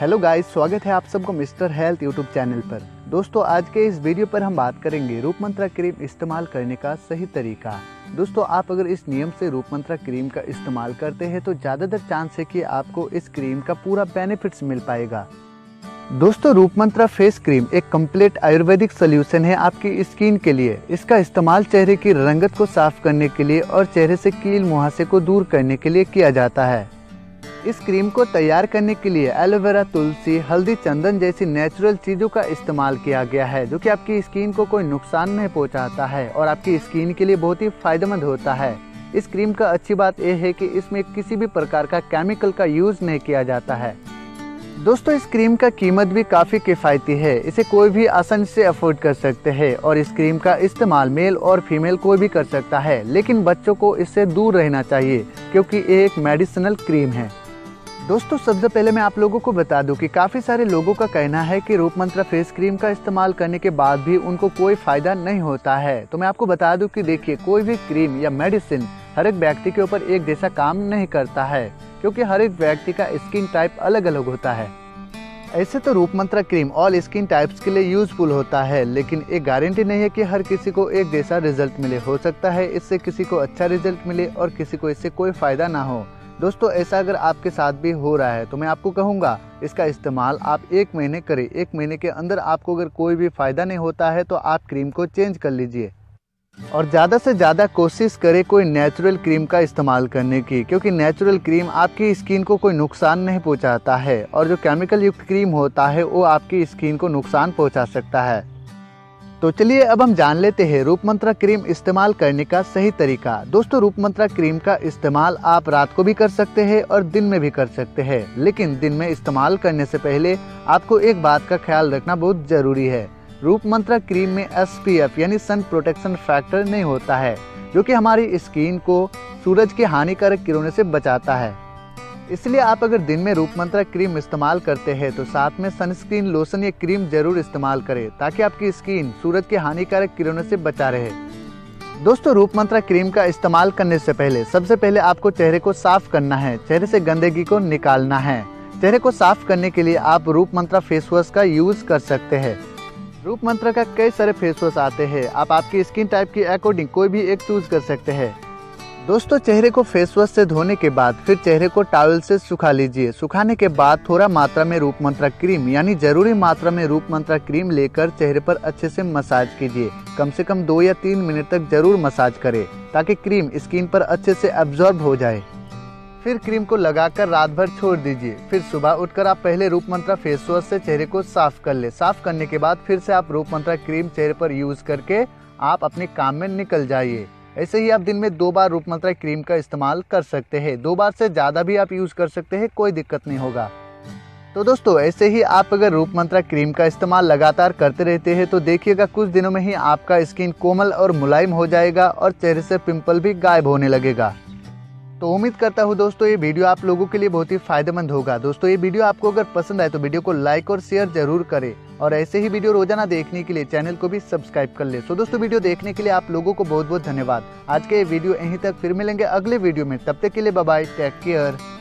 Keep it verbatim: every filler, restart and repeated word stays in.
Hello guys, स्वागत है आप सबको मिस्टर हेल्थ यूट्यूब चैनल पर। दोस्तों, आज के इस वीडियो पर हम बात करेंगे रूप मंत्रा क्रीम इस्तेमाल करने का सही तरीका। दोस्तों, आप अगर इस नियम से रूप मंत्रा क्रीम का इस्तेमाल करते हैं तो ज़्यादातर चांस है कि आपको इस क्रीम का पूरा बेनिफिट्स मिल पाएगा। दोस्तों, रूप मंत्रा फेस क्रीम एक कंप्लीट आयुर्वेदिक सोल्यूशन है आपकी स्किन के लिए। इसका इस्तेमाल चेहरे की रंगत को साफ करने के लिए और चेहरे से कील मुहासे को दूर करने के लिए किया जाता है। इस क्रीम को तैयार करने के लिए एलोवेरा, तुलसी, हल्दी, चंदन जैसी नेचुरल चीज़ों का इस्तेमाल किया गया है, जो कि आपकी स्किन को कोई नुकसान नहीं पहुंचाता है और आपकी स्किन के लिए बहुत ही फायदेमंद होता है। इस क्रीम का अच्छी बात यह है कि इसमें किसी भी प्रकार का केमिकल का यूज़ नहीं किया जाता है। दोस्तों, इस क्रीम का कीमत भी काफ़ी किफ़ायती है। इसे कोई भी आसानी से अफोर्ड कर सकते हैं और इस क्रीम का इस्तेमाल मेल और फीमेल कोई भी कर सकता है, लेकिन बच्चों को इससे दूर रहना चाहिए क्योंकि ये एक मेडिसिनल क्रीम है। दोस्तों, सबसे पहले मैं आप लोगों को बता दूं कि काफ़ी सारे लोगों का कहना है कि रूप मंत्रा फेस क्रीम का इस्तेमाल करने के बाद भी उनको कोई फ़ायदा नहीं होता है। तो मैं आपको बता दूं कि देखिए, कोई भी क्रीम या मेडिसिन हर एक व्यक्ति के ऊपर एक जैसा काम नहीं करता है, क्योंकि हर एक व्यक्ति का स्किन टाइप अलग अलग होता है। ऐसे तो Roop Mantra cream all skin types के लिए यूजफुल होता है, लेकिन एक गारंटी नहीं है कि हर किसी को एक जैसा रिजल्ट मिले। हो सकता है इससे किसी को अच्छा रिजल्ट मिले और किसी को इससे कोई फ़ायदा ना हो। दोस्तों, ऐसा अगर आपके साथ भी हो रहा है तो मैं आपको कहूँगा इसका इस्तेमाल आप एक महीने करें। एक महीने के अंदर आपको अगर कोई भी फ़ायदा नहीं होता है तो आप क्रीम को चेंज कर लीजिए और ज़्यादा से ज़्यादा कोशिश करें कोई नेचुरल क्रीम का इस्तेमाल करने की, क्योंकि नेचुरल क्रीम आपकी स्किन को कोई नुकसान नहीं पहुंचाता है और जो केमिकल युक्त क्रीम होता है वो आपकी स्किन को नुकसान पहुंचा सकता है। तो चलिए अब हम जान लेते हैं रूप मंत्रा क्रीम इस्तेमाल करने का सही तरीका। दोस्तों, रूप मंत्रा क्रीम का इस्तेमाल आप रात को भी कर सकते हैं और दिन में भी कर सकते हैं, लेकिन दिन में इस्तेमाल करने से पहले आपको एक बात का ख्याल रखना बहुत ज़रूरी है। रूप मंत्रा क्रीम में एस पी एफ यानी सन प्रोटेक्शन फैक्टर नहीं होता है, जो कि हमारी स्किन को सूरज की हानिकारक किरणों से बचाता है। इसलिए आप अगर दिन में रूप मंत्रा क्रीम इस्तेमाल करते हैं तो साथ में सनस्क्रीन लोशन या क्रीम जरूर इस्तेमाल करें, ताकि आपकी स्किन सूरज के हानिकारक किरणों से बचा रहे। दोस्तों, रूप मंत्रा क्रीम का इस्तेमाल करने से पहले सबसे पहले आपको चेहरे को साफ करना है, चेहरे से गंदगी को निकालना है। चेहरे को साफ करने के लिए आप रूप मंत्रा फेस वॉश का यूज कर सकते हैं। रूप मंत्रा का कई सारे फेस वॉश आते हैं, आप आपकी स्किन टाइप के अकॉर्डिंग कोई भी एक चूज कर सकते हैं। दोस्तों, चेहरे को फेस वॉश से धोने के बाद फिर चेहरे को टॉवल से सुखा लीजिए। सुखाने के बाद थोड़ा मात्रा में रूप मंत्रा क्रीम यानी जरूरी मात्रा में रूप मंत्रा क्रीम लेकर चेहरे पर अच्छे से मसाज कीजिए। कम से कम दो या तीन मिनट तक जरूर मसाज करें, ताकि क्रीम स्किन पर अच्छे से एब्जॉर्ब हो जाए। फिर क्रीम को लगाकर रात भर छोड़ दीजिए। फिर सुबह उठकर आप पहले रूप मंत्रा फेस वॉश से चेहरे को साफ कर ले। साफ करने के बाद फिर से आप रूप मंत्रा क्रीम चेहरे पर यूज करके आप अपने काम में निकल जाइए। ऐसे ही आप दिन में दो बार रूप मंत्रा क्रीम का इस्तेमाल कर सकते हैं। दो बार से ज़्यादा भी आप यूज़ कर सकते हैं, कोई दिक्कत नहीं होगा। तो दोस्तों, ऐसे ही आप अगर रूप मंत्रा क्रीम का इस्तेमाल लगातार करते रहते हैं तो देखिएगा कुछ दिनों में ही आपका स्किन कोमल और मुलायम हो जाएगा और चेहरे से पिंपल भी गायब होने लगेगा। तो उम्मीद करता हूँ दोस्तों ये वीडियो आप लोगों के लिए बहुत ही फायदेमंद होगा। दोस्तों, ये वीडियो आपको अगर पसंद आए तो वीडियो को लाइक और शेयर जरूर करें और ऐसे ही वीडियो रोजाना देखने के लिए चैनल को भी सब्सक्राइब कर ले। सो दोस्तों, वीडियो देखने के लिए आप लोगों को बहुत बहुत धन्यवाद। आज के ये वीडियो यहीं तक, फिर मिलेंगे अगले वीडियो में। तब तक के लिए बाय बाय, टेक केयर।